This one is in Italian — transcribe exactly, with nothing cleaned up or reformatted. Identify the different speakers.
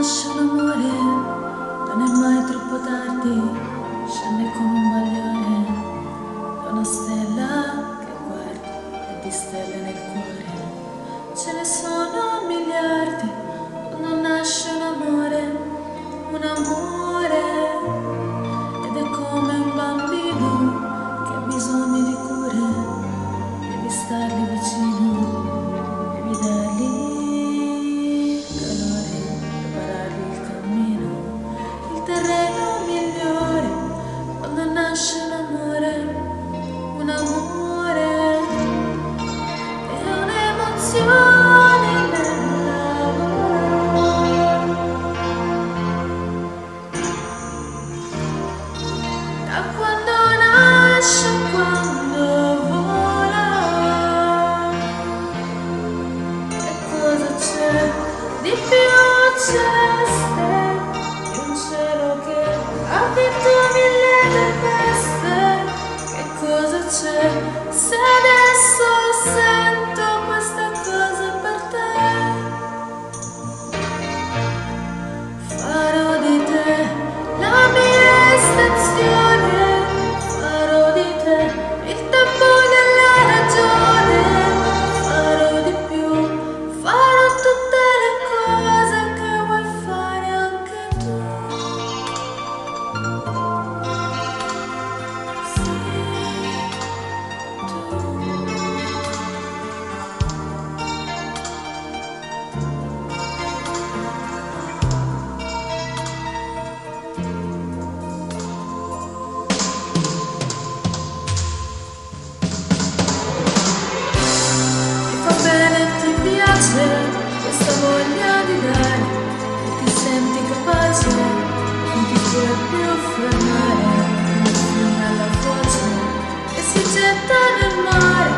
Speaker 1: nasce un amore, non è mai troppo tardi, scende come un bagliore, è una stella che guardi e di stelle nel cuore. Ce ne sono miliardi, quando nasce un amore, un amore, ed è come un bambino che ha bisogno di cure, devi stargli vicino, devi dargli terreno migliore. Quando nasce un amore, un amore è un'emozione nell'amore. Da quando nasce a quando vola, che cosa c'è di più celeste? Ha vinto mille tempeste, che cosa c'è se adesso sento questa cosa per te? Farò di te la mia estensione, farò di te il tempo della ragione, farò di più, farò tutte le cose che vuoi fare anche tu. Questa voglia di dare, e ti senti capace, non ti puoi più fermare, come un fiume alla foce che si getta nel mare.